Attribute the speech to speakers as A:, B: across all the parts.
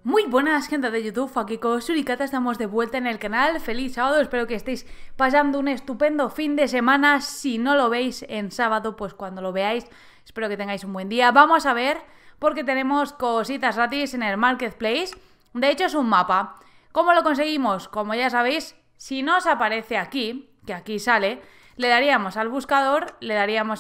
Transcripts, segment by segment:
A: Muy buenas, gente de YouTube, aquí con Suricata, estamos de vuelta en el canal. Feliz sábado, espero que estéis pasando un estupendo fin de semana. Si no lo veis en sábado, pues cuando lo veáis, espero que tengáis un buen día. Vamos a ver, porque tenemos cositas gratis en el Marketplace. De hecho es un mapa. ¿Cómo lo conseguimos? Como ya sabéis, si no os aparece aquí, que aquí sale, le daríamos al buscador, le daríamos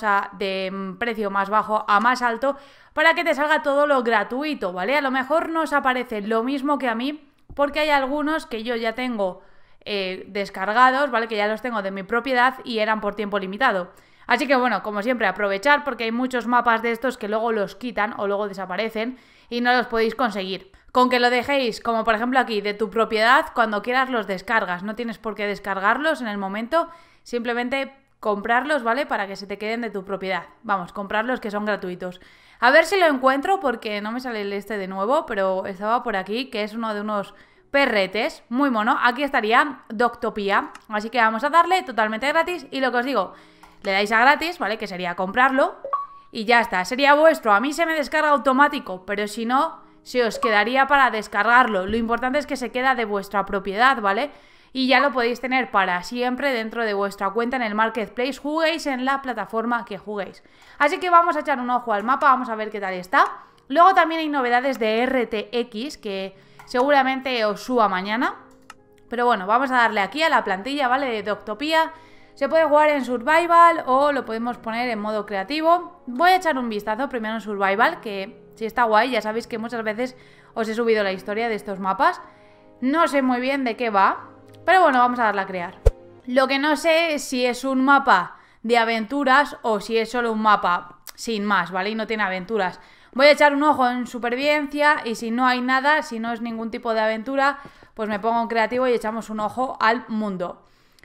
A: de precio más bajo a más alto para que te salga todo lo gratuito, ¿vale? A lo mejor no os aparece lo mismo que a mí porque hay algunos que yo ya tengo descargados, ¿vale? Que ya los tengo de mi propiedad y eran por tiempo limitado. Así que bueno, como siempre, aprovechar porque hay muchos mapas de estos que luego los quitan o luego desaparecen y no los podéis conseguir. Con que lo dejéis, como por ejemplo aquí, de tu propiedad, cuando quieras los descargas. No tienes por qué descargarlos en el momento, simplemente comprarlos, ¿vale? Para que se te queden de tu propiedad. Vamos, comprarlos que son gratuitos. A ver si lo encuentro porque no me sale el este de nuevo, pero estaba por aquí, que es uno de unos perretes, muy mono. Aquí estaría Doctopia, así que vamos a darle totalmente gratis y lo que os digo, le dais a gratis, ¿vale? Que sería comprarlo y ya está, sería vuestro. A mí se me descarga automático, pero si no, se os quedaría para descargarlo. Lo importante es que se queda de vuestra propiedad, ¿vale? Y ya lo podéis tener para siempre dentro de vuestra cuenta en el Marketplace, juguéis en la plataforma que juguéis. Así que vamos a echar un ojo al mapa, vamos a ver qué tal está. Luego también hay novedades de RTX que seguramente os suba mañana. Pero bueno, vamos a darle aquí a la plantilla, ¿vale? De Doctopia. Se puede jugar en Survival o lo podemos poner en modo creativo. Voy a echar un vistazo primero en Survival, que si está guay, ya sabéis que muchas veces os he subido la historia de estos mapas. No sé muy bien de qué va, pero bueno, vamos a darle a crear. Lo que no sé es si es un mapa de aventuras o si es solo un mapa sin más, ¿vale? Y no tiene aventuras. Voy a echar un ojo en supervivencia y si no hay nada, si no es ningún tipo de aventura, pues me pongo en creativo y echamos un ojo al mundo.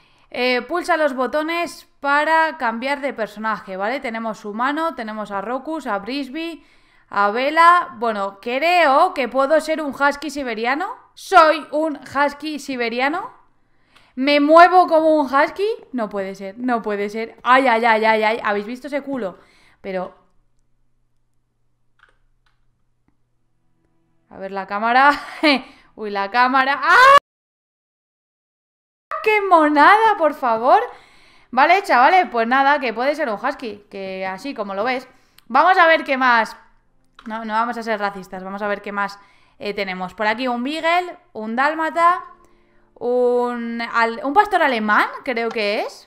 A: Pulsa los botones para cambiar de personaje, ¿vale? Tenemos humano, tenemos a Rocus, a Brisby, a Vela. Bueno, creo que puedo ser un husky siberiano. ¿Soy un husky siberiano? ¿Me muevo como un husky? No puede ser, no puede ser. Ay, ay, ay, ay, ay. ¿Habéis visto ese culo? Pero... a ver la cámara. Uy, la cámara. ¡Ah! ¡Qué monada, por favor! Vale, chavales, pues nada, que puede ser un husky, que así como lo ves. Vamos a ver qué más. No vamos a ser racistas, vamos a ver qué más tenemos. Por aquí un beagle, un dálmata, un pastor alemán, creo que es.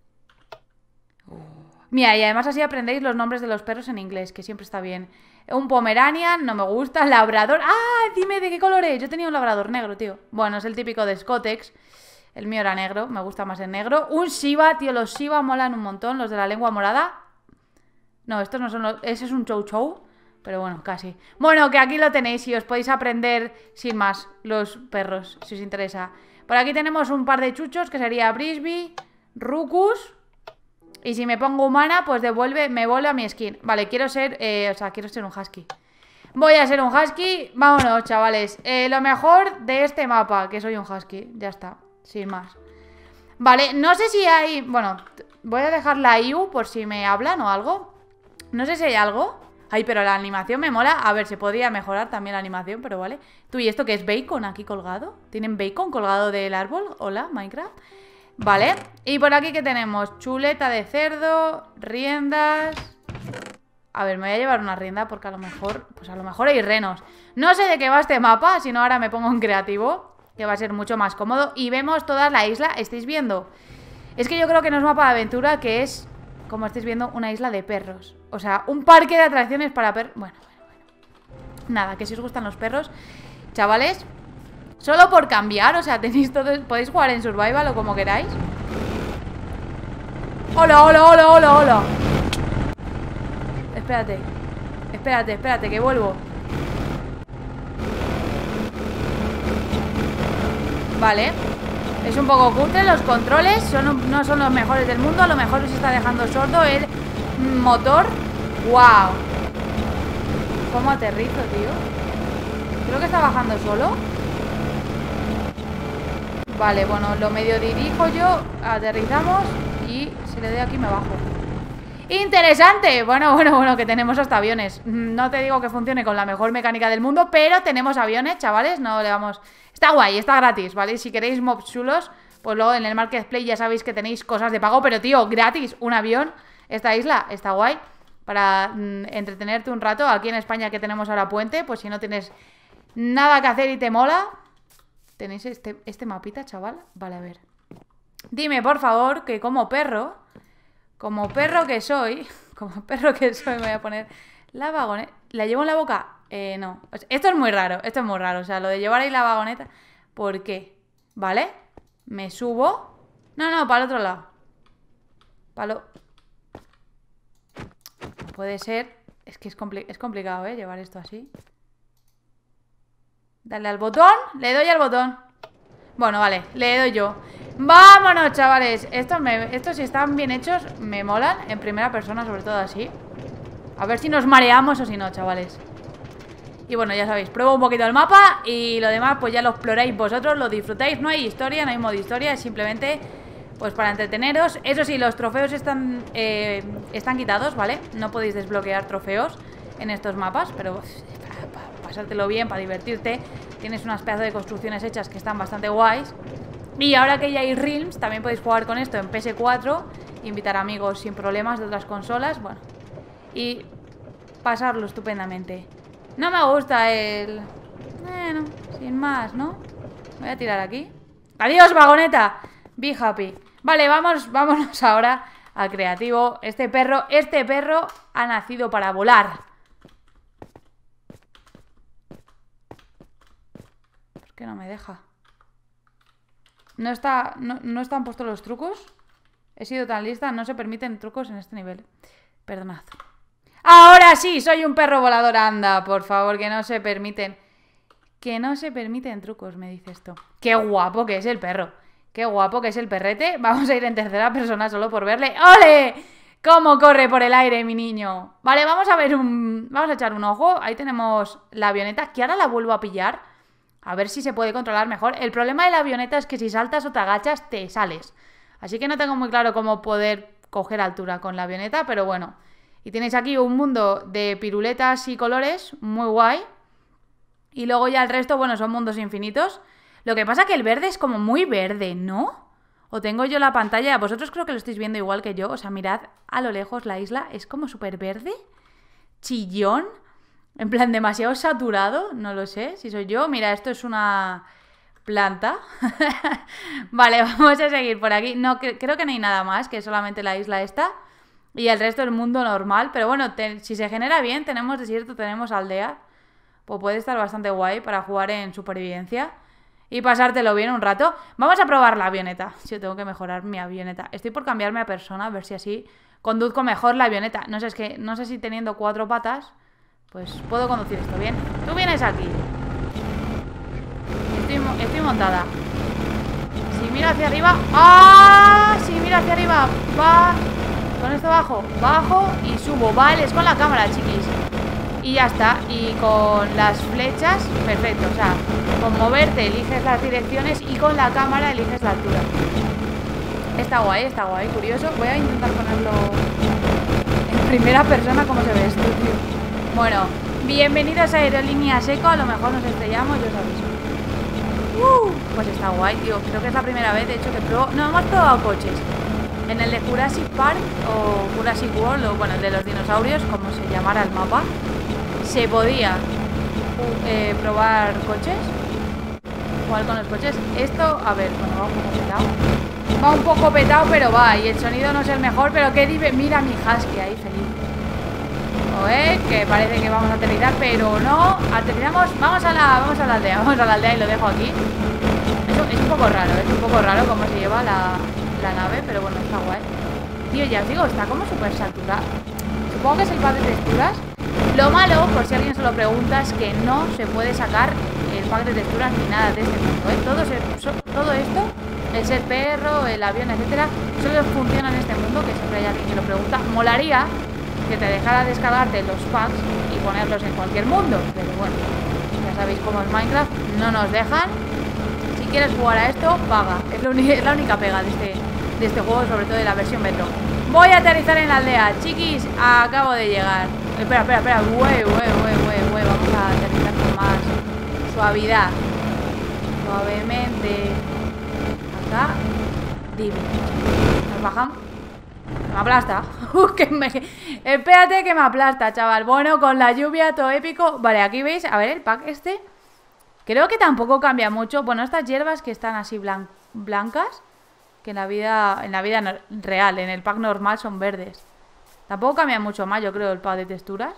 A: Mira, y además así aprendéis los nombres de los perros en inglés, que siempre está bien. Un pomeranian, no me gusta. Labrador. ¡Ah! Dime de qué color es. Yo tenía un labrador negro, tío. Bueno, es el típico de Scottex. El mío era negro, me gusta más el negro. Un Shiba, tío, los Shiba molan un montón. Los de la lengua morada. No, estos no son los... ese es un chow chow. Pero bueno, casi. Bueno, que aquí lo tenéis y os podéis aprender sin más los perros, si os interesa. Por aquí tenemos un par de chuchos, que sería Brisby, Rucus. Y si me pongo humana, pues me vuelve a mi skin. Vale, quiero ser... quiero ser un husky. Voy a ser un husky. Vámonos, chavales. Lo mejor de este mapa, que soy un husky. Ya está. Sin más. Vale, no sé si hay... Bueno, voy a dejar la IU por si me hablan o algo. No sé si hay algo. Ay, pero la animación me mola. A ver, se podría mejorar también la animación, pero vale. Tú, ¿y esto qué es? ¿Bacon aquí colgado? ¿Tienen bacon colgado del árbol? Hola, Minecraft. Vale. Y por aquí, ¿qué tenemos? Chuleta de cerdo, riendas... A ver, me voy a llevar una rienda porque a lo mejor... Pues a lo mejor hay renos. No sé de qué va este mapa, si no ahora me pongo en creativo, que va a ser mucho más cómodo. Y vemos toda la isla, ¿estáis viendo? Es que yo creo que no es mapa de aventura, que es, como estáis viendo, una isla de perros. O sea, un parque de atracciones para perros. Bueno. Nada, que si os gustan los perros, chavales, solo por cambiar, o sea, tenéis todo, podéis jugar en Survival o como queráis. ¡Hola, hola, hola, hola, hola! Espérate, que vuelvo. Vale. Es un poco cutre, los controles no son los mejores del mundo. A lo mejor os está dejando sordo el motor. ¡Wow! ¿Cómo aterrizo, tío? Creo que está bajando solo. Vale, bueno, lo medio dirijo yo. Aterrizamos y si le doy aquí me bajo. Interesante. Bueno, que tenemos hasta aviones. No te digo que funcione con la mejor mecánica del mundo, pero tenemos aviones, chavales. No le vamos... Está guay, está gratis, ¿vale? Si queréis mobs chulos, pues luego en el Marketplace ya sabéis que tenéis cosas de pago. Pero, tío, gratis, un avión. Esta isla está guay para entretenerte un rato. Aquí en España que tenemos ahora puente, pues si no tienes nada que hacer y te mola. ¿Tenéis este mapita, chaval? Vale, a ver. Dime, por favor, que como perro que soy, me voy a poner la vagoneta. ¿La llevo en la boca? No. Esto es muy raro, o sea, lo de llevar ahí la vagoneta. ¿Por qué? ¿Vale? Me subo. No, para el otro lado. Puede ser. Es que es complicado, llevar esto así. Dale al botón. Le doy al botón. Bueno, vale, le doy yo. ¡Vámonos, chavales! Estos si están bien hechos, me molan. En primera persona, sobre todo así. A ver si nos mareamos o si no, chavales. Y bueno, ya sabéis, pruebo un poquito el mapa. Y lo demás, pues ya lo exploráis vosotros, lo disfrutáis. No hay historia, no hay modo historia. Es simplemente, pues para entreteneros. Eso sí, los trofeos están quitados, ¿vale? No podéis desbloquear trofeos en estos mapas. Pero para pasártelo bien, para divertirte. Tienes unas pedazos de construcciones hechas que están bastante guays. Y ahora que ya hay Realms, también podéis jugar con esto en PS4, invitar amigos sin problemas de otras consolas, bueno, y pasarlo estupendamente. No me gusta el... Bueno, sin más, ¿no? Voy a tirar aquí. ¡Adiós, vagoneta! Be happy. Vale, vámonos ahora al creativo. Este perro ha nacido para volar. ¿Por qué no me deja? No están puestos los trucos. He sido tan lista, no se permiten trucos en este nivel. Perdonad. Ahora sí, soy un perro volador. Anda, por favor, que no se permiten. Que no se permiten trucos, me dice esto. Qué guapo que es el perro. Qué guapo que es el perrete. Vamos a ir en tercera persona solo por verle. ¡Ole! ¡Cómo corre por el aire, mi niño! Vale, vamos a echar un ojo. Ahí tenemos la avioneta, que ahora la vuelvo a pillar. A ver si se puede controlar mejor. El problema de la avioneta es que si saltas o te agachas, te sales. Así que no tengo muy claro cómo poder coger altura con la avioneta, pero bueno. Y tenéis aquí un mundo de piruletas y colores, muy guay. Y luego ya el resto, bueno, son mundos infinitos. Lo que pasa es que el verde es como muy verde, ¿no? O tengo yo la pantalla, vosotros creo que lo estáis viendo igual que yo. O sea, mirad a lo lejos la isla, es como súper verde. Chillón. En plan, demasiado saturado, no lo sé, si soy yo. Mira, esto es una planta. Vale, vamos a seguir por aquí. No, creo que no hay nada más, que solamente la isla esta. Y el resto del mundo normal. Pero bueno, si se genera bien, tenemos desierto, tenemos aldea. Pues puede estar bastante guay para jugar en supervivencia. Y pasártelo bien un rato. Vamos a probar la avioneta. Yo tengo que mejorar mi avioneta. Estoy por cambiarme a persona, a ver si así conduzco mejor la avioneta. No sé, es que no sé si teniendo 4 patas... Pues puedo conducir esto bien. Tú vienes aquí. Estoy montada. Si miro hacia arriba... ¡Ah! Si miro hacia arriba... Va... Con esto bajo y subo. Vale, es con la cámara, chiquis. Y ya está. Y con las flechas, perfecto. O sea, con moverte eliges las direcciones y con la cámara eliges la altura. Está guay, curioso. Voy a intentar ponerlo en primera persona como se ve esto, tío. Bueno, bienvenidos a Aerolíneas Eco. A lo mejor nos estrellamos, yo os aviso. Pues está guay, tío. Creo que es la primera vez, de hecho, que pruebo... No, hemos probado coches. En el de Jurassic Park o Jurassic World, o bueno, el de los dinosaurios, como se llamara el mapa, se podía probar coches. Jugar con los coches. Esto, a ver, bueno, va un poco petado. Va un poco petado, pero va. Y el sonido no es el mejor, pero qué mira mi husky ahí, feliz. Que parece que vamos a aterrizar, pero no. Aterrizamos, vamos a la aldea y lo dejo aquí. Eso es un poco raro cómo se lleva la nave, pero bueno, está guay. Tío, ya os digo, está como súper saturado. Supongo que es el pack de texturas. Lo malo, por si alguien se lo pregunta, es que no se puede sacar el pack de texturas ni nada de este mundo, Todo esto, el ser perro, el avión, etcétera, solo funciona en este mundo, que siempre hay alguien que lo pregunta. Molaría que te dejara descargarte los packs y ponerlos en cualquier mundo, pero bueno, ya sabéis cómo es Minecraft, no nos dejan. Si quieres jugar a esto, paga. Es la única pega de este juego, sobre todo de la versión beta. Voy a aterrizar en la aldea. Chiquis, acabo de llegar. Espera. Vamos a aterrizar con más suavidad. Suavemente. Acá. Dime. ¿Nos bajan? Me aplasta. Espérate que me aplasta, chaval. Bueno, con la lluvia, todo épico. Vale, aquí veis, a ver, el pack este. Creo que tampoco cambia mucho. Bueno, estas hierbas que están así blancas, que en la vida real, en el pack normal son verdes. Tampoco cambia mucho más, yo creo, el pack de texturas.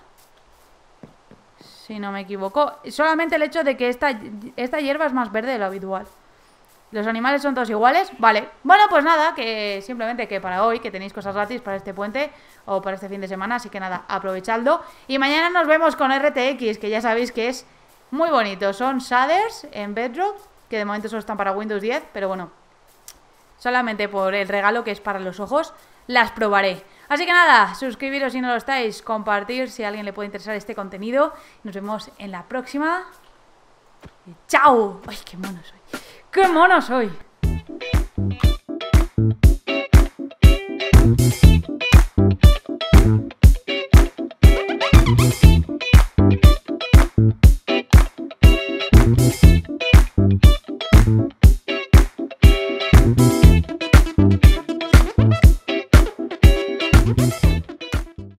A: Si no me equivoco. Solamente el hecho de que esta hierba es más verde de lo habitual. Los animales son todos iguales. Vale, bueno, pues nada, que simplemente que para hoy, que tenéis cosas gratis para este puente o para este fin de semana, así que nada, aprovechadlo. Y mañana nos vemos con RTX, que ya sabéis que es muy bonito. Son shaders en Bedrock, que de momento solo están para Windows 10, pero bueno, solamente por el regalo que es para los ojos, las probaré. Así que nada, suscribiros si no lo estáis, compartir si a alguien le puede interesar este contenido. Nos vemos en la próxima. ¡Chao! ¡Ay, qué mono soy! ¡Qué mono soy!